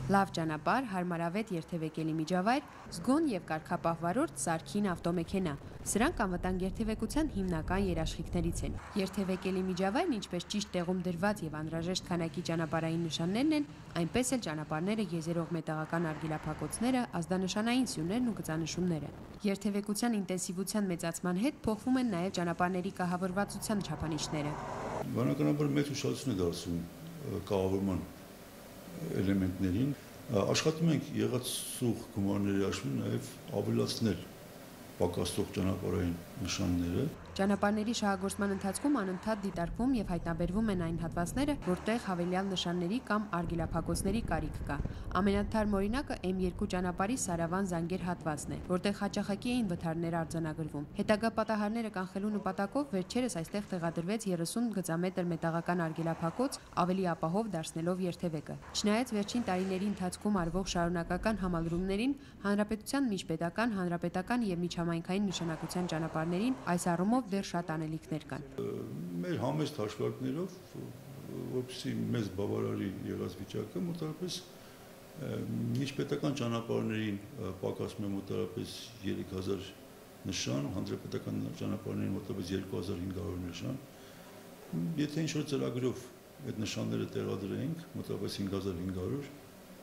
Լավ ճանապարհ, հարմարավետ երթևեկելի միջավայր, զգոն եւ կարգապահ Սարքին ավտոմեքենա։ Սրանք անվտանգ երթևեկության հիմնական երաշխիքներից են։ Երթևեկելի միջավայրն ինչպես ճիշտ տեղում դրված եւ անհրաժեշտ քանակի ճանապարհային նշաններն են, այնպես էլ ճանապարհները եզերող մետաղական արգելափակոցները, ազդանշանային սյուներն ու գծանշումները։ Երթևեկության ինտենսիվության մեծացման հետ փոխվում են նաեւ ճանապարհների կահավորվածության չափանիշները։ Բնականաբար մեծ ուշադրություն է դարձվում կահավորման էլեմենտներին, աշխատում ենք եղած սուղ գումարների հաշվին նաև ավելացնել պակասող ճանապարհային նշանները։ Ճանապարհների շահագործման ընթացքում անընդհատ դիտարկվում եւ հայտնաբերվում են այն հատվածները, որտեղ հավելյալ նշանների կամ արգելափակոցների կարիք կա։ Ամենաթարմ օրինակը M2 ճանապարհի Սարավան-Զանգեր հատվածն է, որտեղ հաճախակի էին վթարներ արձանագրվում։ Հետագա պատահարները կանխելու նպատակով վերջերս այստեղ տեղադրվեց 30 գծամետր մետաղական արգելափակոց, ավելի ապահով դարձնելով երթևեկը։ Չնայած վերջին տարիների ընթացքում արվող շարունակական համալրումներին, հանրապետության միջպետական, հանրապետական եւ միջհամայնքային նշանակության ճանապարհներին այս առումով դեռ շատ անելիքներ կան։ Մեր համեստ հաշվարկներով, որպեսզի մեզ բավարարի եղած վիճակը, մոտավորապես միջպետական ճանապարհներին պակասում է մոտավորապես 3000 նշան, հանրապետական ճանապարհներին մոտավորապես 2500 նշան։ Եթե ինչ-որ ծրագրով այդ նշանները տեղադրենք, մոտավորապես 5500,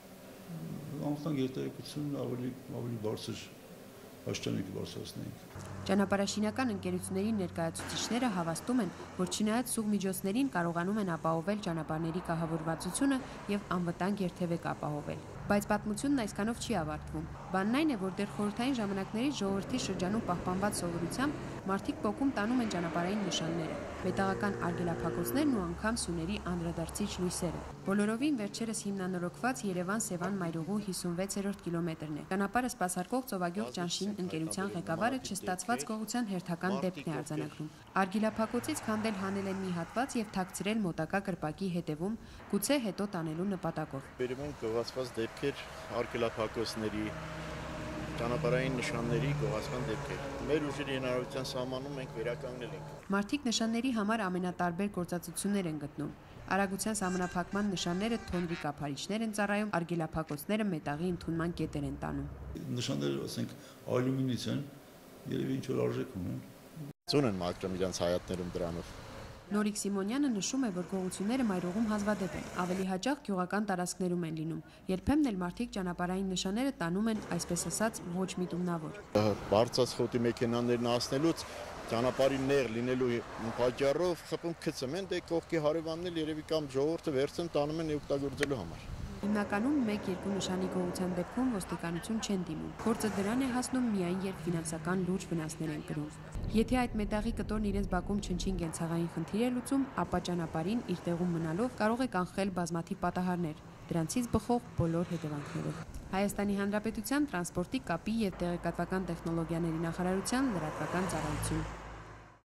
անվտանգ երթևեկությունն ավելի բարձր աշճանակ բարձրացնենք։ Ճանապարհաշինական ընկերությունների ներկայացուցիչները հավաստում են, որ չնայած սուղ միջոցներին կարողանում են ապահովել ճանապարհների կահավորվածությունը եւ անվտանգ երթևեկ ապահովել։ Բայց պատմությունն այսքանով չի ավարտվում։ Բանն այն է, որ դեռ խորհրդային ժամանակներից ժողովրդի շրջանում պահպանված սովորությամբ մարդիկ փոկում տանում են ճանապարհային նշանները, մետաղական արգելափակոցներն ու անգամ սյուների անդրադարձիչ լույսերը։ Բոլորովին վերջերս հիմնանորոգված Երևան-Սևան-Մայրուղու 56-րդ կիլոմետրն է։ Ճանապարհը սպասարկող Ծովագյուղ Ճանշին ընկերության ղեկավարը չստացված գողության հերթական դեպքն է արձանագրում։ Արգելափակոցից քանդել հանել են մի հատված եւ թաքցրել մոտակա կրպակի հետևում, գուցե հետո տանելու նպատակով։ Բերում են գողացված դեպքեր արգելափակոցների, ճանապարհային նշանների գողացման դեպքեր։ Մեր ուժերի հնարավորության սահմանում մենք վերականգնել ենք։ Մարդիկ նշանների համար ամենատարբեր գործածություններ են գտնում։ Արագության սահմանափակման նշանները թոնրի կափարիչներ են ծառայում, արգելափակոցները մետաղի ընդունման կետեր են տանում։ Նշանները, ասենք, ալյումինից են, երևի ինչ-որ արժեք ունեն։ Ծուն են մաքրում իրենց հայատներում դրանով։ Նորիկ Սիմոնյանը նշում է, որ գողությունները Մայրուղում հազվադեպ են, ավելի հաճախ գյուղական տարածքներում են լինում։ Երբեմն էլ մարդիկ ճանապարհային նշանները տանում են, այսպես ասած, ոչ միտումնավոր։ Բարձած խոտի մեքենաներն անցնելուց ճանապարհի նեղ լինելու պատճառով խփում գցում են, դե կողքի հարևանն էլ երևի կամ ժողովուրդը վերցնում տանում են օգտագործելու համար։ Հիմնականում 1-2 նշանի գողության դեպքում ոստիկանություն չեն դիմում։ Գործը դրան է հասնում միայն երբ ֆինանսական լուրջ վնասներ են կրում։ Եթե այդ մետաղի կտորն իրենց բակում չնչին կենցաղային խնդիր է լուծում, ապա ճանապարհին իր տեղում մնալով կարող է կանխել բազմաթիվ պատահարներ, դրանցից բխող բոլոր հետևանքներով։ Հայաստանի Հանրապետության տրանսպորտի, կապի եւ տեղեկատվական տեխնոլոգիաների նախարարության լրատվական ծառայություն։